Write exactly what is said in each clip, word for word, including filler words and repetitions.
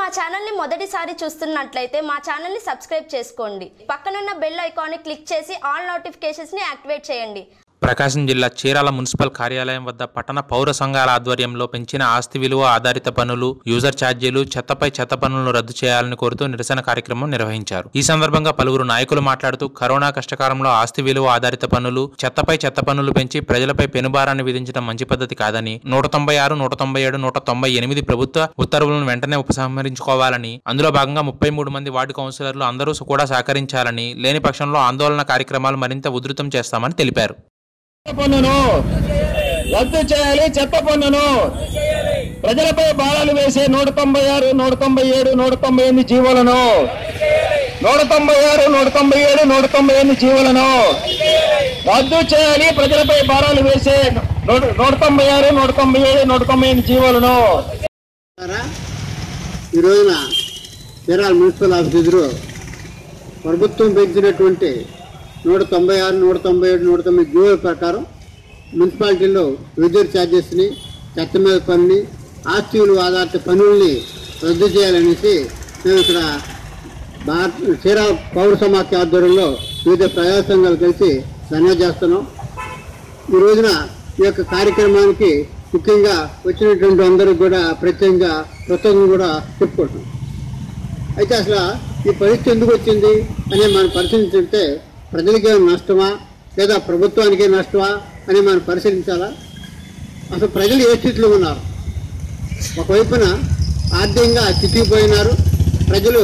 Channel ని మొదటిసారి చూస్తున్నట్లయితే మా ఛానల్ ని సబ్స్క్రైబ్ చేసుకోండి. పక్కనున్న బెల్ ఐకాన్ ని క్లిక్ చేసి ఆల్ నోటిఫికేషన్స్ ని యాక్టివేట్ చేయండి. ప్రకాశం జిల్లా చీరాల మున్సిపల్ కార్యాలయం వద్ద పట్టణ పౌర సంఘాల ఆధ్వర్యంలో పెంచిన ఆస్తి విలువ ఆధారిత పన్నులు, యూజర్ ఛార్జీలు, చెత్తపై చెత్త పన్నులను రద్దు చేయాలని కోరుతూ నిరసన కార్యక్రమం నిర్వహించారు. ఈ సందర్భంగా పలువురు నాయకులు మాట్లాడుతూ కరోనా కష్టకాలంలో ఆస్తి విలువ ఆధారిత పన్నులు, చెత్తపై చెత్త పన్నులు పెంచి ప్రజలపై పెనుభారాన్ని విధించడం మంచి పద్ధతి కాదని, నూట తొంభై ఆరు నూట తొంభై ఏడు నూట తొంభై ఎనిమిది ప్రభుత్వ ఉత్తర్వులను వెంటనే ఉపసంహరించుకోవాలని, అందులో భాగంగా ముప్పై మూడు మంది వార్డు కౌన్సిలర్లు అందరూ కూడా సహకరించాలని, లేని పక్షంలో ఆందోళన కార్యక్రమాలు మరింత ఉధృతం చేస్తామని తెలిపారు. పన్నును రద్దు చేయాలి. చెత్త పన్నును ప్రజలపై భారాలు వేసే నూట తొంభై ఆరు నూట తొంభై ఏడు నూట తొంభై ఎనిమిది జీవోలను నూట తొంభై ఆరు నూట తొంభై ఏడు నూట తొంభై ఎనిమిది జీవోలను రద్దు చేయాలి. ప్రజలపై భారాలు వేసే నూట తొంభై ఆరు నూట తొంభై ఏడు నూట తొంభై ఎనిమిది జీవోలను ఈ రోజున చీరాల మున్సిపల్ ఆఫీస్ ఎదురు ప్రభుత్వం పెంచినటువంటి నూట తొంభై ఆరు నూట తొంభై ఏడు నూట తొమ్మిది జీవోల ప్రకారం మున్సిపాలిటీలో విద్యుత్ ఛార్జెస్ని, చెత్త మీద పన్నుని, ఆస్తి విలువ ఆధారిత పన్నుల్ని రద్దు చేయాలనేసి మేము ఇక్కడ భారత చీరాల పౌర సమాఖ్య ఆధ్వర్యంలో వివిధ ప్రజా సంఘాలు కలిసి ధర్నా చేస్తున్నాం. ఈ రోజున ఈ యొక్క కార్యక్రమానికి ముఖ్యంగా వచ్చినటువంటి అందరికీ కూడా ప్రత్యేకంగా కృతజ్ఞతలు కూడా చెప్పుకుంటున్నాం. అయితే అసలు ఈ పరిస్థితి ఎందుకు వచ్చింది అని మనం పరిశీలించుంటే ప్రజలకే నష్టమా లేదా ప్రభుత్వానికే నష్టమా అని మనం పరిశీలించాలా? అసలు ప్రజలు ఏ స్థితిలో ఉన్నారు? ఒకవైపున ఆర్థికంగా చితికిపోయినారు. ప్రజలు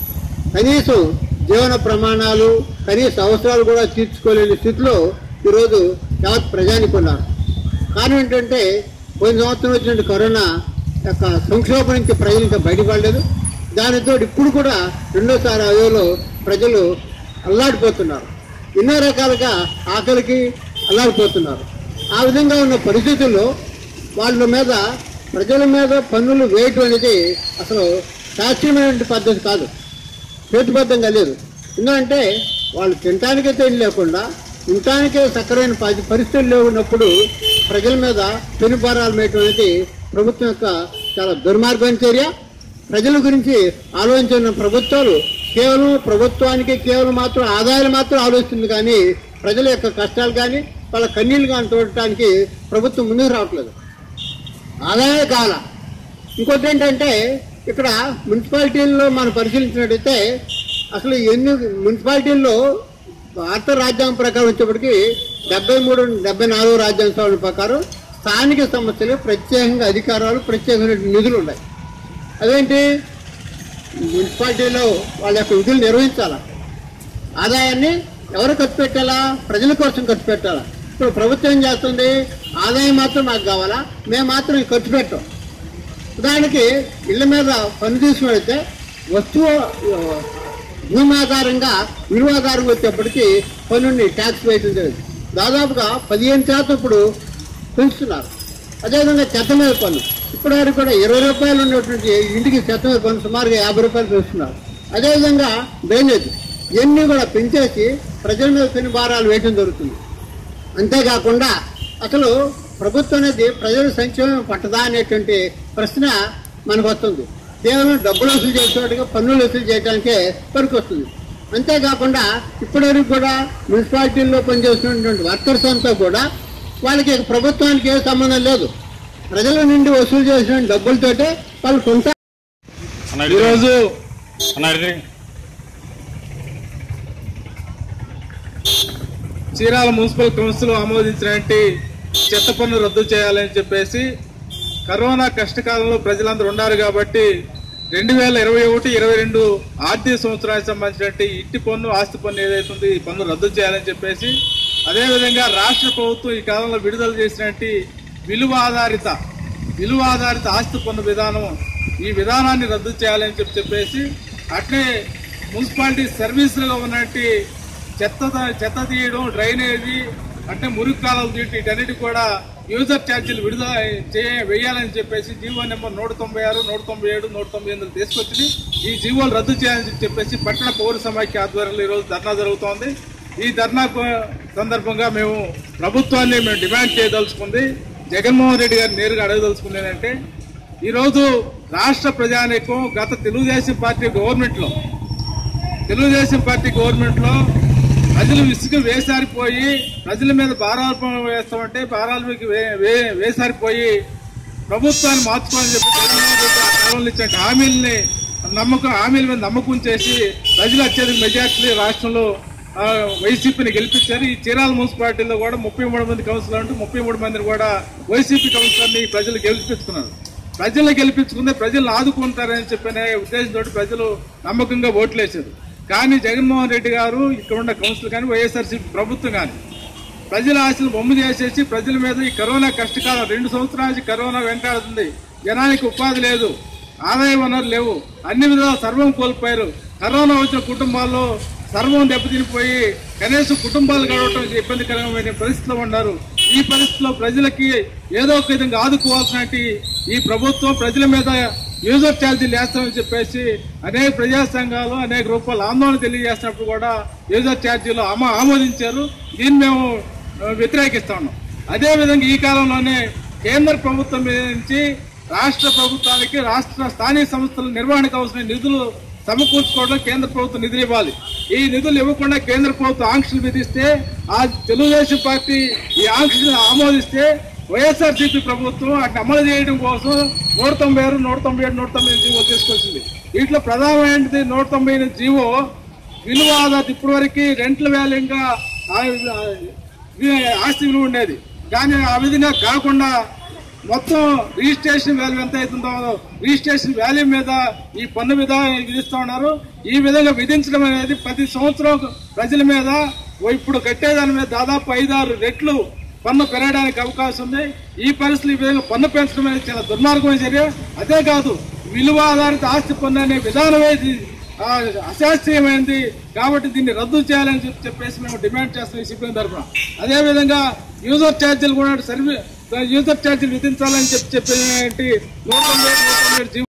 కనీసం జీవన ప్రమాణాలు, కనీస అవసరాలు కూడా తీర్చుకోలేని స్థితిలో ఈరోజు యావత్ ప్రజానికి ఉన్నారు. కారణం ఏంటంటే పోయిన సంవత్సరం వచ్చినట్టు కరోనా యొక్క సంక్షోభం నుంచి ప్రజలు ఇంకా బయటపడలేదు. దానితో ఇప్పుడు కూడా రెండోసారి అవేలో ప్రజలు అల్లాడిపోతున్నారు. ఎన్నో రకాలుగా ఆకలికి అల్లాడిపోతున్నారు. ఆ విధంగా ఉన్న పరిస్థితుల్లో వాళ్ళ మీద ప్రజల మీద పన్నులు వేయటం అనేది అసలు శాస్త్రీయమైన పద్ధతి కాదు, హేతుబద్ధంగా లేదు. ఎందుకంటే వాళ్ళు తినటానికే తెలియ లేకుండా ఉండటానికే సక్కరైన పరిస్థితులు లేకున్నప్పుడు ప్రజల మీద పెనుభారాలు వేయటం అనేది ప్రభుత్వం యొక్క చాలా దుర్మార్గమైన చర్య. ప్రజల గురించి ఆలోచించిన ప్రభుత్వాలు కేవలం ప్రభుత్వానికి కేవలం మాత్రం ఆదాయాలు మాత్రం ఆలోచిస్తుంది, కానీ ప్రజల యొక్క కష్టాలు కానీ వాళ్ళ కన్నీళ్ళు కానీ చూడటానికి ప్రభుత్వం ముందుకు రావట్లేదు. ఆదాయాలు కావాల. ఇంకోటి ఏంటంటే ఇక్కడ మున్సిపాలిటీల్లో మనం పరిశీలించినట్టయితే అసలు ఎన్ని మున్సిపాలిటీల్లో భారత రాజ్యాంగం ప్రకారం వచ్చేప్పటికీ డెబ్బై మూడు డెబ్బై నాలుగు రాజ్యాంగ సవరణ ప్రకారం స్థానిక సమస్యలు ప్రత్యేకంగా అధికారాలు, ప్రత్యేకమైన నిధులు ఉన్నాయి. అదేంటి? మున్సిపాలిటీలో వాళ్ళ యొక్క విధులు నిర్వహించాలా. ఆదాయాన్ని ఎవరు ఖర్చు పెట్టాలా? ప్రజల కోసం ఖర్చు పెట్టాలా. ఇప్పుడు ప్రభుత్వం ఏం చేస్తుంది? ఆదాయం మాత్రం మాకు కావాలా, మేము మాత్రం ఖర్చు పెట్టాం. దానికి ఇళ్ళ మీద పన్ను తీసుకువెళ్తే వస్తువు భూమి ఆధారంగా విలువ ఆధారంగా వచ్చేప్పటికీ పన్నుని ట్యాక్స్ వేయటం జరిగింది. దాదాపుగా పదిహేను శాతం ఇప్పుడు పెంచుతున్నారు. అదేవిధంగా చెత్త మీద పన్ను ఇప్పటివరకు కూడా ఇరవై రూపాయలు ఉన్నటువంటి ఇంటికి చెత్త మీద పన్ను సుమారుగా యాభై రూపాయలు పెంచుతున్నారు. అదేవిధంగా డ్రైనేజ్ ఇవన్నీ కూడా పెంచేసి ప్రజల మీద పెను భారాలు వేయటం జరుగుతుంది. అంతేకాకుండా అసలు ప్రభుత్వం అనేది ప్రజల సంక్షేమం పట్టదా అనేటువంటి ప్రశ్న మనకు వస్తుంది. కేవలం డబ్బులు వసూలు చేసేవాటిగా పన్నులు వసూలు చేయడానికే పనికి వస్తుంది. అంతేకాకుండా ఇప్పటివరకు కూడా మున్సిపాలిటీల్లో పనిచేస్తున్నటువంటి వర్కర్స్ అంతా కూడా వాళ్ళకి ప్రభుత్వానికి ఏ సంబంధం లేదు. ప్రజల నుండి వసూలు చేసిన డబ్బులతోటే వాళ్ళు కొంత. ఈరోజు చీరాల మున్సిపల్ కౌన్సిల్ ఆమోదించినటువంటి చెత్త పన్ను రద్దు చేయాలని చెప్పేసి కరోనా కష్టకాలంలో ప్రజలందరూ ఉన్నారు కాబట్టి రెండు వేల ఇరవై ఒకటి ఇరవై రెండు ఆర్థిక సంవత్సరానికి సంబంధించినటువంటి ఇంటి పన్ను, ఆస్తి పన్ను ఏదైతుంది ఈ పన్ను రద్దు చేయాలని చెప్పేసి, అదేవిధంగా రాష్ట్ర ప్రభుత్వం ఈ కాలంలో విడుదల చేసినటువంటి విలువ ఆధారిత విలువ ఆధారిత ఆస్తి పన్ను విధానం, ఈ విధానాన్ని రద్దు చేయాలని చెప్పి చెప్పేసి అట్లే మున్సిపాలిటీ సర్వీసులుగా ఉన్నట్టు చెత్త చెత్త తీయడం, డ్రైనేజీ అంటే మురుగు కాలువలు తీయటం, వీటన్నిటి కూడా యూజర్ ఛార్జీలు విడుదల చేయ వేయాలని చెప్పేసి జీవో నెంబర్ నూట తొంభై ఆరు నూట తొంభై ఏడు నూట తొంభై ఎనిమిది తీసుకొచ్చి ఈ జీవోలు రద్దు చేయాలని చెప్పేసి పట్టణ పౌర సమాఖ్య ఆధ్వర్యంలో ఈరోజు ధర్నా జరుగుతోంది. ఈ ధర్నా సందర్భంగా మేము ప్రభుత్వాన్ని మేము డిమాండ్ చేయదలుచుకుంది, జగన్మోహన్ రెడ్డి గారిని నేరుగా అడగదలుచుకుంది ఏంటంటే ఈరోజు రాష్ట్ర ప్రజానీకం గత తెలుగుదేశం పార్టీ గవర్నమెంట్లో తెలుగుదేశం పార్టీ గవర్నమెంట్లో ప్రజలు విసుగు వేసారిపోయి ప్రజల మీద భారాలు వేస్తామంటే భారాల మీద వేసారిపోయి ప్రభుత్వాన్ని మార్చుకోవాలని చెప్పి జగన్మోహన్ రెడ్డి ఆ కాలంలో ఇచ్చే హామీలని నమ్మకం హామీల మీద నమ్మకం చేసి ప్రజలు అత్యధిక మెజార్టీ రాష్ట్రంలో వైసీపీని గెలిపించారు. ఈ చీరాల మున్సిపాలిటీలో కూడా ముప్పై మూడు మంది కౌన్సిలర్ అంటూ ముప్పై మూడు మందిని కూడా వైసీపీ కౌన్సిలర్ని ప్రజలు గెలిపించుకున్నారు. ప్రజలు గెలిపించుకుంటే ప్రజలను ఆదుకుంటారని చెప్పిన ఉద్దేశంతో ప్రజలు నమ్మకంగా ఓట్లేశారు. కానీ జగన్మోహన్ రెడ్డి గారు ఇక్కడ ఉన్న కౌన్సిల్ కానీ వైఎస్ఆర్సీపీ ప్రభుత్వం కానీ ప్రజల ఆశలు బొమ్మ చేసేసి ప్రజల మీద ఈ కరోనా కష్టకాలం రెండు సంవత్సరాల నుంచి కరోనా వెంటాడుతుంది. జనానికి ఉపాధి లేదు, ఆదాయ వనరులు లేవు, అన్ని విధాల సర్వం కోల్పోయారు. కరోనా వచ్చిన కుటుంబాల్లో సర్వం దెబ్బతినిపోయి కనీసం కుటుంబాలు గడవటం ఇబ్బందికరమైన పరిస్థితిలో ఉన్నారు. ఈ పరిస్థితిలో ప్రజలకి ఏదో ఒక విధంగా ఆదుకోవాల్సిన ఈ ప్రభుత్వం ప్రజల మీద యూజర్ ఛార్జీలు వేస్తామని చెప్పేసి అనేక ప్రజా సంఘాలు అనేక రూపాయలు ఆందోళన తెలియజేసినప్పుడు కూడా యూజర్ ఛార్జీలు ఆమో ఆమోదించారు. దీన్ని మేము వ్యతిరేకిస్తా ఉన్నాం. అదేవిధంగా ఈ కాలంలోనే కేంద్ర ప్రభుత్వం మీద నుంచి రాష్ట్ర ప్రభుత్వానికి రాష్ట్ర స్థానిక సంస్థల నిర్వహణకు అవసరమైన నిధులు సమకూర్చుకోవడం కేంద్ర ప్రభుత్వం నిధులు ఇవ్వాలి. ఈ నిధులు ఇవ్వకుండా కేంద్ర ప్రభుత్వం ఆంక్షలు విధిస్తే ఆ తెలుగుదేశం పార్టీ ఈ ఆంక్షలు ఆమోదిస్తే వైఎస్ఆర్సీపీ ప్రభుత్వం అటు అమలు చేయడం కోసం నూట తొంభై ఆరు నూట తొంభై ఏడు నూట తొంభై జీవో తీసుకొచ్చింది. వీటిలో ప్రధానమైనది నూట తొంభై ఎనిమిది జీవో విలువ ఆధారిత ఇప్పటి వరకు రెంట్ల వ్యాల్యూగా ఆస్తి విలువ ఉండేది. కానీ ఆ విధంగా కాకుండా మొత్తం రిజిస్ట్రేషన్ వాల్యూ ఎంత అవుతుందో రిజిస్ట్రేషన్ వాల్యూ మీద ఈ పన్ను మీద విధిస్తూ ఉన్నారు. ఈ విధంగా విధించడం అనేది ప్రతి సంవత్సరం ప్రజల మీద ఇప్పుడు కట్టేదాని మీద దాదాపు ఐదారు రెట్లు పన్ను పెరగడానికి అవకాశం ఉంది. ఈ పరిస్థితులు ఈ విధంగా పన్ను పెంచడం అనేది చాలా దుర్మార్గమైన చర్య. అదే కాదు విలువ ఆధారిత ఆస్తి పన్ను అనే విధానమే అశాస్త్రీయమైనది. కాబట్టి దీన్ని రద్దు చేయాలని చెప్పి చెప్పేసి మేము డిమాండ్ చేస్తాం ఈ సిపిఎం తరఫున. అదేవిధంగా యూజర్ ఛార్జీలు కూడా సర్వీ యూజర్ ఛార్జీలు విధించాలని చెప్పి చెప్పేటి నూట తొంభై నూట తొంభై ఏడు జీవో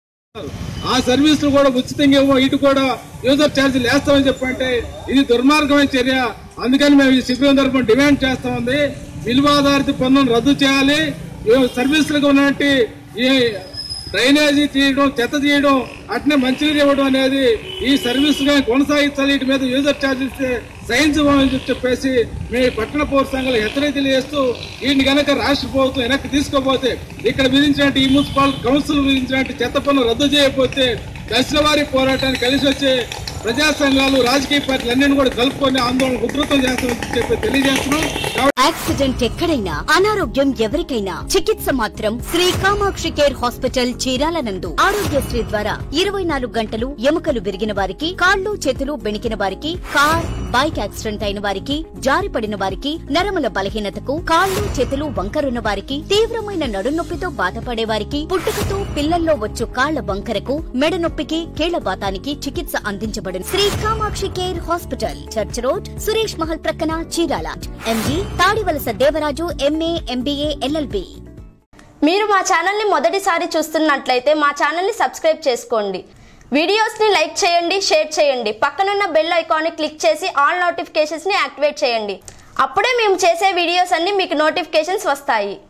ఆ సర్వీసులు కూడా ఉచితంగా ఇవ్వ ఇటు కూడా యూజర్ ఛార్జీలు వేస్తామని చెప్పంటే ఇది దుర్మార్గమైన చర్య. అందుకని మేము ఈ సిపిఎం తరఫున డిమాండ్ చేస్తా ఉంది. విలువ ఆధారిత పన్నును రద్దు చేయాలి. సర్వీసులకు ఉన్నటువంటి ఈ డ్రైనేజీ తీయడం చెత్త తీయడం అట్నే మంచినీరు ఇవ్వడం అనేది ఈ సర్వీసుగా కొనసాగించాలి. వీటి మీద యూజర్ ఛార్జెస్ సహించమని చెప్పేసి మేము పట్టణ పౌర సంఘాలు హెచ్చరిక తెలియజేస్తూ వీటిని కనుక రాష్ట్ర ప్రభుత్వం వెనక్కి తీసుకోకపోతే ఇక్కడ విధించినట్టు ఈ మున్సిపల్ కౌన్సిల్ విధించినట్టు చెత్త పన్ను రద్దు చేయకపోతే దశల వారీ పోరాటానికి కలిసి వచ్చే ప్రజా సంఘాలు రాజకీయ పార్టీలు అన్నింటినీ కూడా కలుపుకొని ఆందోళన ఉధృతం చేస్తామని చెప్పి తెలియజేస్తున్నాం. యాక్సిడెంట్ ఎక్కడైనా అనారోగ్యం ఎవరికైనా చికిత్స మాత్రం శ్రీ కామాక్షి కేర్ హాస్పిటల్ చీరాల నందు. ఆరోగ్యశ్రీ ద్వారా ఇరవై నాలుగు గంటలు ఎముకలు విరిగిన వారికి, కాళ్లు చేతులు బెణికిన వారికి, కార్ బైక్ యాక్సిడెంట్ అయిన వారికి, జారిపడిన వారికి, నరముల బలహీనతకు, కాళ్లు చేతులు వంకరున్న వారికి, తీవ్రమైన నడునొప్పితో బాధపడే వారికి, పుట్టుకతో పిల్లల్లో వచ్చు కాళ్ల వంకరకు, మెడ నొప్పికి, కీళ్ల బాతానికి చికిత్స అందించబడును. Shri Kamakshi care hospital, church road, Suresh Mahal ప్రక్కన, Chirala. MG Tadivalasa Devaraju, MA MBA LLB. మీరు మా ఛానల్ ని మొదటిసారి చూస్తున్నట్లయితే మా ఛానల్ ని సబ్స్క్రైబ్ చేసుకోండి. వీడియోస్ ని లైక్ చేయండి, షేర్ చేయండి. పక్కనున్న బెల్ ఐకాన్ ని క్లిక్ చేసి ఆల్ నోటిఫికేషన్స్ ని యాక్టివేట్ చేయండి. అప్పుడే మేము చేసే వీడియోస్ అన్ని మీకు నోటిఫికేషన్స్ వస్తాయి.